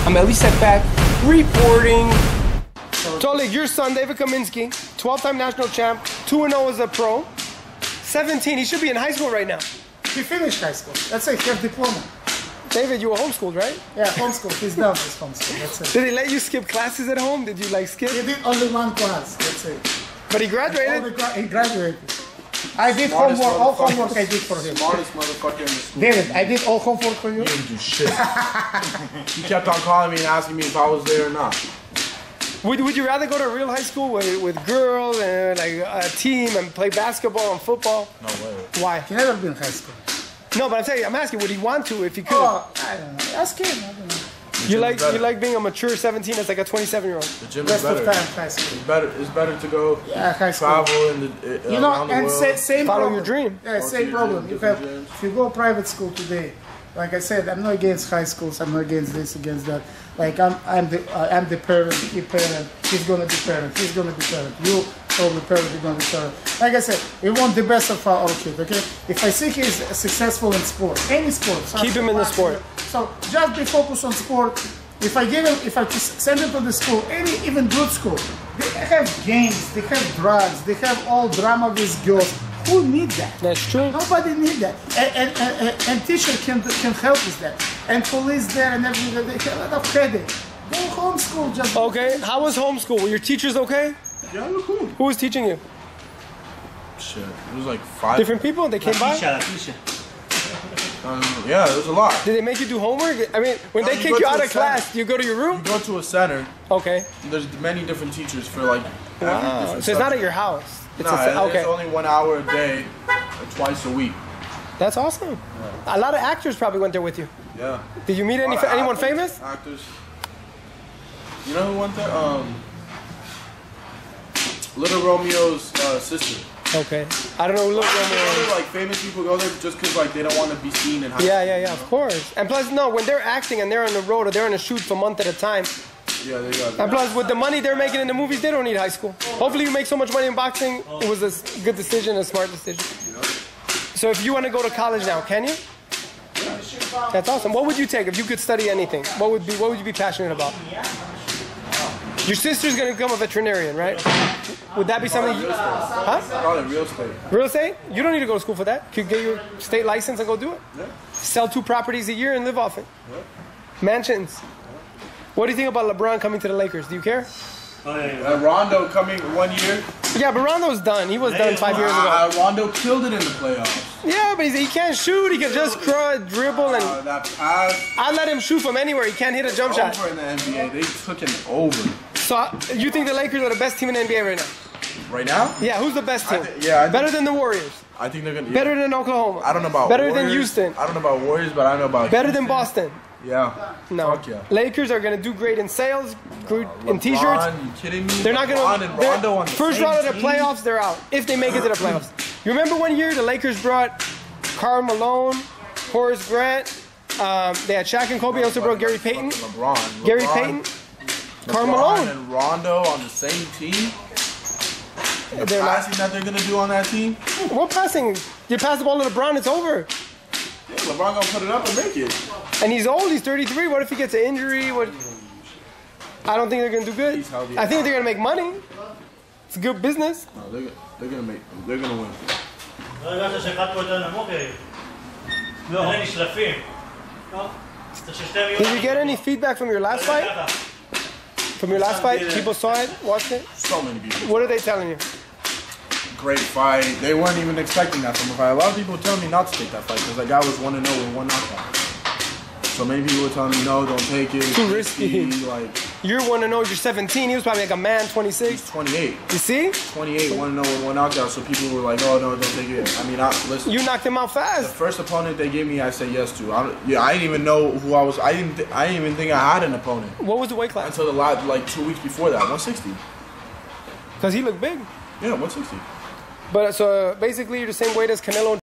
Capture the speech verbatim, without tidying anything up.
I'm Elie Seckbach, reporting. Tolik, your son, David Kaminsky, twelve-time national champ, two and oh as a pro, seventeen, he should be in high school right now. He finished high school. That's it, he has diploma. David, you were homeschooled, right? Yeah, homeschooled. He's done his homeschool. That's it. Did he let you skip classes at home? Did you like skip? He did only one class. That's it. But he graduated? Gra he graduated. I did Smartest homework, all homework I did for him. Smartest motherfucker in the school. David, I did all homework for you. You didn't do shit. He kept on calling me and asking me if I was there or not. Would, would you rather go to a real high school with, with girls and like a team and play basketball and football? No way. Why? He never been in high school. No, but I'm saying, I'm asking, would he want to if he could? Oh, I don't know. Ask him. I don't know. You like you like being a mature seventeen as like a twenty-seven-year-old. The gym Rest is better. of time, high school. It's better. It's better to go yeah, high school. travel in the uh, you know, around the and world. say, same Follow problem. your dream. Yeah, same problem. Gym, you have, gyms. if you go private school today, like I said, I'm not against high schools. I'm not against this, against that. Like I'm, I'm the, uh, I'm the parent. He parent. He's gonna be parent. He's gonna be parent. You probably parent. You're gonna be parent. Like I said, we want the best of our kid. Okay. If I see he's successful in sport, any sport, keep him in the sport. So just be focused on sport. If I give him, if I send him to the school, any even good school, they have games, they have drugs, they have all drama with girls. Who need that? That's true. Nobody need that. And, and, and, and teacher can can help with that. And police there and everything. They have a lot of headache. Go homeschool just. Okay. How was homeschool? Were your teachers okay? Yeah, they were cool. Who was teaching you? Shit, it was like five different people. They came by. Um, yeah, there's a lot. Did they make you do homework? I mean, when No, they you kick go you to out a of class, center. do you go to your room? You go to a center. Okay. There's many different teachers for like. Wow. So it's not at your house. It's Nah, a, okay. it's only one hour a day, or twice a week. That's awesome. Yeah. A lot of actors probably went there with you. Yeah. Did you meet any anyone actors, famous? Actors. You know who went there? Um, Little Romeo's uh, sister. Okay. I don't know who Lil Romeo is. Like famous people go there just because like they don't want to be seen in high Yeah, school, yeah, yeah. Of course. And plus, no, when they're acting and they're on the road or they're on a shoot for a month at a time. Yeah, they got it. And plus, with the money they're making in the movies, they don't need high school. Hopefully, you make so much money in boxing. It was a good decision, a smart decision. So, if you want to go to college now, can you? That's awesome. What would you take if you could study anything? What would be What would you be passionate about? Your sister's gonna become a veterinarian, right? Would that be something? You, huh? Probably real estate. Real estate? You don't need to go to school for that. You could get your state license and go do it. Yeah. Sell two properties a year and live off it. Yeah. Mansions. What do you think about LeBron coming to the Lakers? Do you care? Uh, Rondo coming one year. Yeah, but Rondo's done. He was done five years ago. Uh, Rondo killed it in the playoffs. Yeah, but he's, he can't shoot. He can just crawl, dribble, and Uh, that pass. I let him shoot from anywhere. He can't hit a jump shot. Over in the N B A, they took him over. So you think the Lakers are the best team in the N B A right now? Right now? Yeah, who's the best team? I th- yeah, I better think- than the Warriors. I think they're gonna. Yeah. Better than Oklahoma. I don't know about. Better Warriors. than Houston. I don't know about Warriors, but I know about. Better Houston. than Boston. Yeah. No. Fuck yeah. Lakers are gonna do great in sales, great Uh, in T-shirts. LeBron, you kidding me? They're not LeBron gonna. and they're- Rondo on the first same round of the team? playoffs, they're out if they make it to the playoffs. You remember one year the Lakers brought Karl Malone, Horace Grant. Um, they had Shaq and Kobe. They also brought Gary Payton. LeBron. Gary LeBron, Payton. Karl LeBron Malone. and Rondo on the same team. The They're not- passing that they're gonna do on that team. What passing? You pass the ball to LeBron, it's over. Yeah, LeBron gonna put it up and make it. And he's old. He's thirty-three. What if he gets an injury? What? I don't think they're gonna do good. He's healthy. I think they're gonna make money. It's a good business. No, they're, they're gonna make. They're gonna win. לא הרגשת שאחד פה יותר נמוך? לא. אלה נשלפים. צריך ששתיהם יהיו... Did you get any feedback from your last fight? From your last fight, people saw it, watched it. So many people. What are they telling you? Great fight. They weren't even expecting that from a fight. A lot of people tell me not to take that fight because that guy was one and zero with one knockout. So many people were telling me no, don't take it. It's Too risky. Like You're one to know. You're seventeen. He was probably like a man, twenty-six. he's twenty-eight. You see? twenty-eight, one and zero with one knockout. So people were like, oh no, don't take it. I mean, I, listen. You knocked him out The fast. first opponent they gave me, I said yes to. I, don't- yeah, I didn't even know who I was. I didn't. Th- I didn't even think I had an opponent What was the weight class? until the last, like two weeks before that. one sixty. Because he looked big. Yeah, one sixty. But so basically, you're the same weight as Canelo.